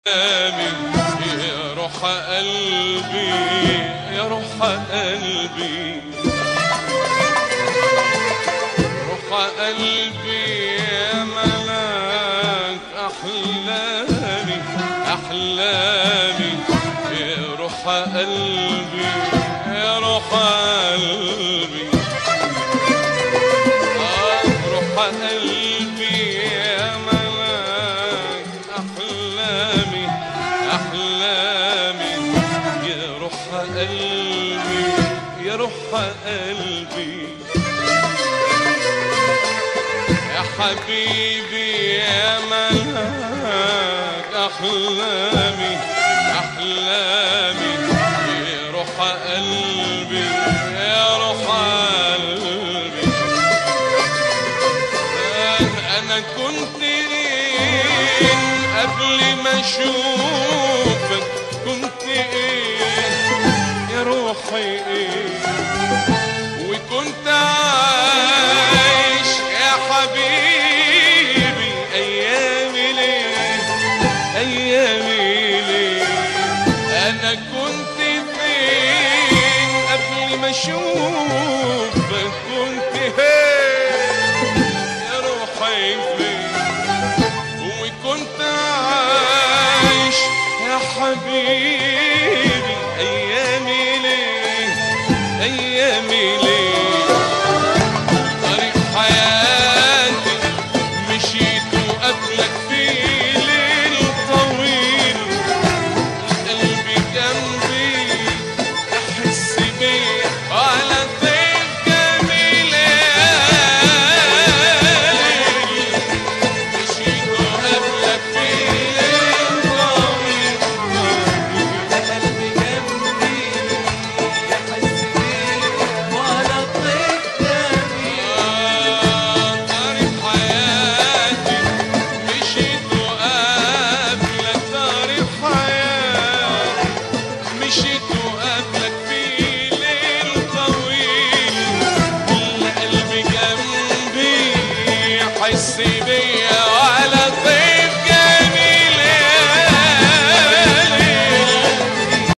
يا روح قلبي يا روح قلبي روح قلبي يا ملاك أحلامي أحلامي يا روح قلبي يا روح قلبي روح قلبي يا ملاك أحلامي أحلامي يا روح قلبي يا روح قلبي يا حبيبي يا ملاك أحلامي أحلامي يا روح قلبي يا روح قلبي أنا كنت إيه قبل ما أشوفك كنت إيه يا روحي إيه وكنت عايش يا حبيبي أيامي ليه أيامي ليه أنا كنت فين قبل ما أشوفك كنت يا روحي فين وكنت عايش يا حبيبي